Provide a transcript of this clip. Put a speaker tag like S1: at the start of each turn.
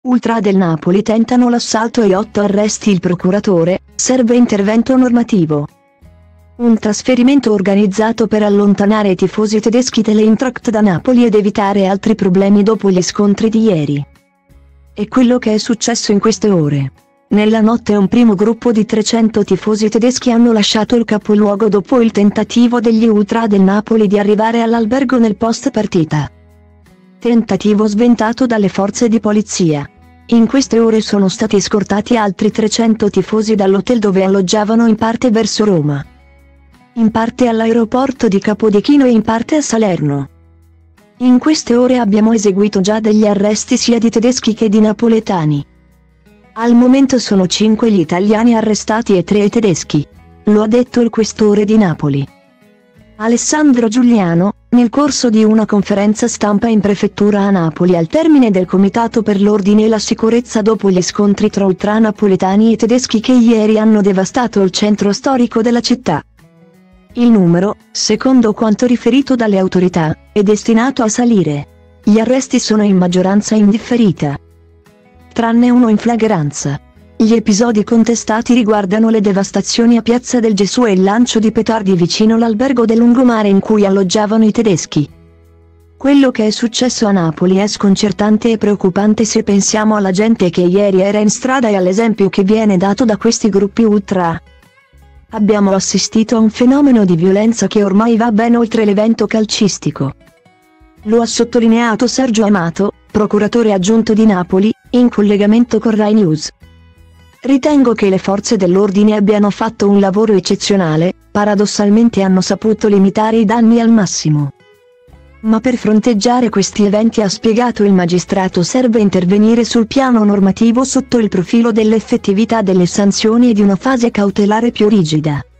S1: Ultra del Napoli tentano l'assalto e 8 arresti. Il procuratore, serve intervento normativo. Un trasferimento organizzato per allontanare i tifosi tedeschi dell'Eintracht da Napoli ed evitare altri problemi dopo gli scontri di ieri. È quello che è successo in queste ore. Nella notte un primo gruppo di 300 tifosi tedeschi hanno lasciato il capoluogo dopo il tentativo degli ultra del Napoli di arrivare all'albergo nel post partita. Tentativo sventato dalle forze di polizia. In queste ore sono stati scortati altri 300 tifosi dall'hotel dove alloggiavano, in parte verso Roma, in parte all'aeroporto di Capodichino e in parte a Salerno. In queste ore abbiamo eseguito già degli arresti sia di tedeschi che di napoletani. Al momento sono 5 gli italiani arrestati e 3 i tedeschi. Lo ha detto il questore di Napoli, Alessandro Giuliano, nel corso di una conferenza stampa in prefettura a Napoli al termine del Comitato per l'Ordine e la Sicurezza dopo gli scontri tra ultranapoletani e tedeschi che ieri hanno devastato il centro storico della città. Il numero, secondo quanto riferito dalle autorità, è destinato a salire. Gli arresti sono in maggioranza in differita, tranne uno in flagranza. Gli episodi contestati riguardano le devastazioni a Piazza del Gesù e il lancio di petardi vicino l'albergo del lungomare in cui alloggiavano i tedeschi. Quello che è successo a Napoli è sconcertante e preoccupante se pensiamo alla gente che ieri era in strada e all'esempio che viene dato da questi gruppi ultra. Abbiamo assistito a un fenomeno di violenza che ormai va ben oltre l'evento calcistico. Lo ha sottolineato Sergio Amato, procuratore aggiunto di Napoli, in collegamento con Rai News. Ritengo che le forze dell'ordine abbiano fatto un lavoro eccezionale, paradossalmente hanno saputo limitare i danni al massimo. Ma per fronteggiare questi eventi, ha spiegato il magistrato, serve intervenire sul piano normativo sotto il profilo dell'effettività delle sanzioni e di una fase cautelare più rigida.